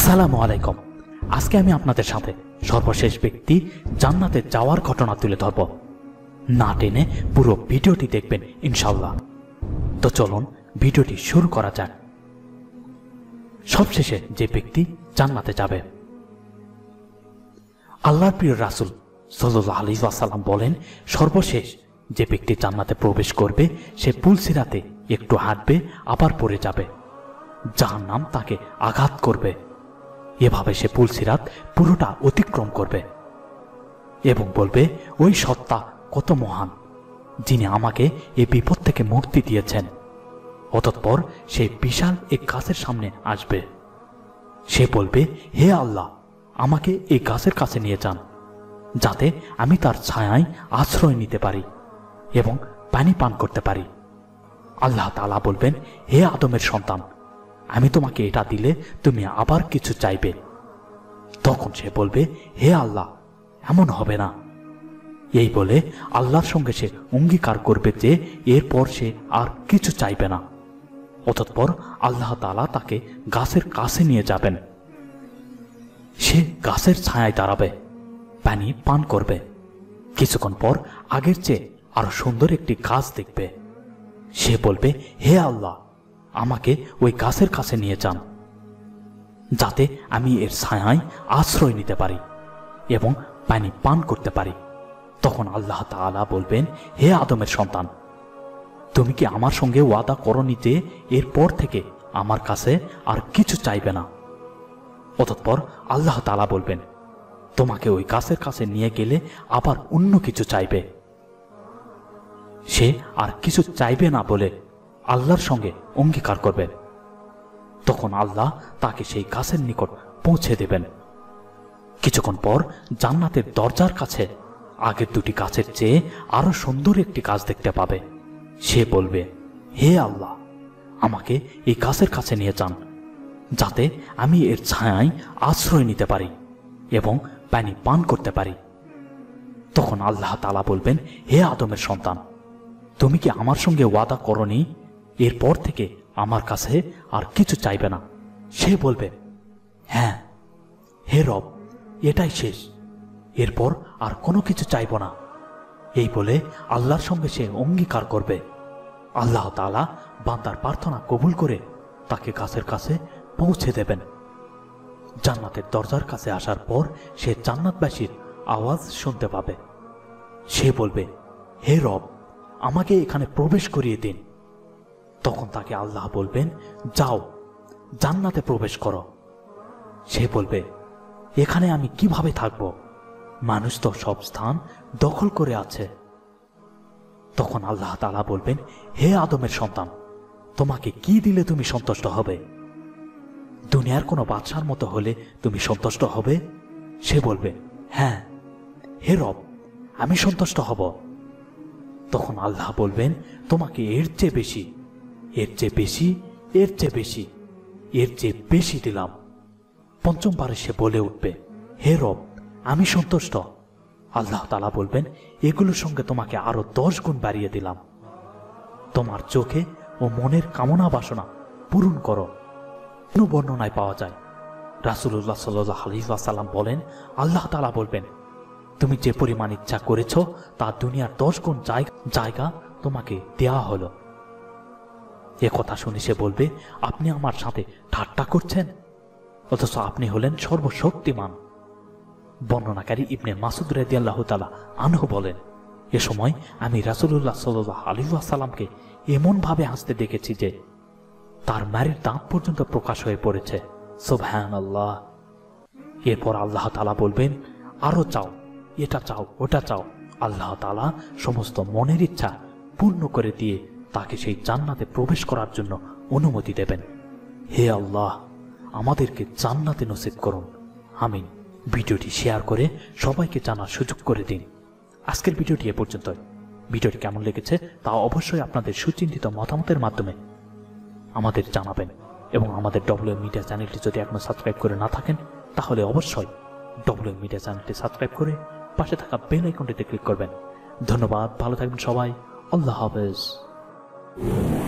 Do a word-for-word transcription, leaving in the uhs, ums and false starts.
আসসালামু আলাইকুম। আজকে আমি আপনাদের সাথে সর্বশেষ ব্যক্তি জান্নাতে যাওয়ার ঘটনা তুলে ধরব। না টেনে পুরো ভিডিওটি দেখবেন ইনশাআল্লাহ। তো চলুন ভিডিওটি শুরু করা যাক। সবশেষে যে ব্যক্তি জান্নাতে যাবে, আল্লাহর প্রিয় রাসূল সাল্লাল্লাহু আলাইহি ওয়াসাল্লাম বলেন, সর্বশেষ যে ব্যক্তি জান্নাতে প্রবেশ করবে সে পুলসিরাতে একটু হাঁটবে, আবার পড়ে যাবে। জাহান্নাম তাকে আঘাত করবে। এভাবে সে পুলসিরাত পুরোটা অতিক্রম করবে এবং বলবে, ওই সত্তা কত মহান, যিনি আমাকে এই বিপদ থেকে মুক্তি দিয়েছেন। অতঃপর সে বিশাল এক গাছের সামনে আসবে। সে বলবে, হে আল্লাহ, আমাকে এই গাছের কাছে নিয়ে যান, যাতে আমি তার ছায়ায় আশ্রয় নিতে পারি এবং পানি পান করতে পারি। আল্লাহ তাআলা বলবেন, হে আদমের সন্তান, আমি তোমাকে এটা দিলে তুমি আবার কিছু চাইবে। তখন সে বলবে, হে আল্লাহ, এমন হবে না। এই বলে আল্লাহর সঙ্গে সে অঙ্গীকার করবে যে এরপর সে আর কিছু চাইবে না। অতঃপর আল্লাহ তাআলা তাকে গাছের কাছে নিয়ে যাবেন। সে গাছের ছায়ায় দাঁড়াবে, পানি পান করবে। কিছুক্ষণ পর আগের চেয়ে আরো সুন্দর একটি গাছ দেখবে। সে বলবে, হে আল্লাহ, আমাকে ওই গাছের কাছে নিয়ে যান, যাতে আমি এর ছায়ায় আশ্রয় নিতে পারি এবং পানি পান করতে পারি। তখন আল্লাহ তাআলা বলবেন, হে আদমের সন্তান, তুমি কি আমার সঙ্গে ওয়াদা করনি যে এরপর থেকে আমার কাছে আর কিছু চাইবে না? অতঃপর আল্লাহ তাআলা বলবেন, তোমাকে ওই গাছের কাছে নিয়ে গেলে আবার অন্য কিছু চাইবে। সে আর কিছু চাইবে না বলে আল্লাহর সঙ্গে অঙ্গীকার করবে। তখন আল্লাহ তাকে সেই গাছের নিকট পৌঁছে দেবেন। কিছুক্ষণ পর জান্নাতের দরজার কাছে আগের দুটি গাছের চেয়ে আরো সুন্দর একটি গাছ দেখতে পাবে। সে বলবে, হে আল্লাহ, আমাকে এই গাছের কাছে নিয়ে যান, যাতে আমি এর ছায়ায় আশ্রয় নিতে পারি এবং পানি পান করতে পারি। তখন আল্লাহ তাআলা বলবেন, হে আদমের সন্তান, তুমি কি আমার সঙ্গে ওয়াদা করনি এরপর থেকে আমার কাছে আর কিছু চাইবে না? সে বলবে, হ্যাঁ হে রব, এটাই শেষ, এরপর আর কোনো কিছু চাইব না। এই বলে আল্লাহর সঙ্গে সে অঙ্গীকার করবে। আল্লাহ তাআলা বান্দার প্রার্থনা কবুল করে তাকে গাছের কাছে পৌঁছে দেবেন। জান্নাতের দরজার কাছে আসার পর সে জান্নাতবাসীর আওয়াজ শুনতে পাবে। সে বলবে, হে রব, আমাকে এখানে প্রবেশ করিয়ে দিন। তখন তাকে আল্লাহ বলবেন, যাও, জান্নাতে প্রবেশ করো। সে বলবে, এখানে আমি কিভাবে থাকব? মানুষ তো সব স্থান দখল করে আছে। তখন আল্লাহ তাআলা বলবেন, হে আদমের সন্তান, তোমাকে কি দিলে তুমি সন্তুষ্ট হবে? দুনিয়ার কোনো বাদশার মতো হলে তুমি সন্তুষ্ট হবে? সে বলবে, হ্যাঁ হে রব, আমি সন্তুষ্ট হব। তখন আল্লাহ বলবেন, তোমাকে এর চেয়ে বেশি, এর চেয়ে বেশি, এর চেয়ে বেশি, এর চেয়ে বেশি দিলাম। পঞ্চমবারে সে বলে উঠবে, হে রব, আমি সন্তুষ্ট। আল্লাহ তাআলা বলবেন, এগুলোর সঙ্গে তোমাকে আরো দশ গুণ বাড়িয়ে দিলাম। তোমার চোখে ও মনের কামনা বাসনা পূরণ করো। কোনো বর্ণনায় পাওয়া যায়, রাসূলুল্লাহ সাল্লাল্লাহু আলাইহি ওয়াসাল্লাম বলেন, আল্লাহ তাআলা বলবেন, তুমি যে পরিমাণ ইচ্ছা করেছ তা দুনিয়ার দশ গুণ জায়গা তোমাকে দেয়া হলো। এ কথা শুনে সে বলবে, আপনি আমার সাথে ঠাট্টা করছেন, অথচ আপনি হলেন সর্বশক্তিমান। বর্ণনাকারী ইবনে মাসুদ রাদিয়াল্লাহু তাআলা আনহু বলেন, এ সময় আমি রাসূলুল্লাহ সাল্লাল্লাহু আলাইহি ওয়াসাল্লামকে এমন ভাবে হাসতে দেখেছি যে তার মায়ের দাঁত পর্যন্ত প্রকাশ হয়ে পড়েছে। সুবহানাল্লাহ। এরপর আল্লাহ তাআলা বলবেন, আরো চাও, এটা চাও, ওটা চাও। আল্লাহ তাআলা সমস্ত মনের ইচ্ছা পূর্ণ করে দিয়ে তাকে সেই জান্নাতে প্রবেশ করার জন্য অনুমতি দেবেন। হে আল্লাহ, আমাদেরকে জান্নাতে নসিব করুন, আমিন। ভিডিওটি শেয়ার করে সবাইকে জানার সুযোগ করে দিন। আজকের ভিডিওটি এ পর্যন্ত। ভিডিওটি কেমন লেগেছে তা অবশ্যই আপনাদের সুচিন্তিত মতামতের মাধ্যমে আমাদের জানাবেন এবং আমাদের ডব্লিউ মিডিয়া চ্যানেলটি যদি এখনো সাবস্ক্রাইব করে না থাকেন তাহলে অবশ্যই ডব্লিউ মিডিয়া চ্যানেলটি সাবস্ক্রাইব করে পাশে থাকা বেল আইকনটিতে ক্লিক করবেন। ধন্যবাদ, ভালো থাকবেন সবাই। আল্লাহ হাফেজ।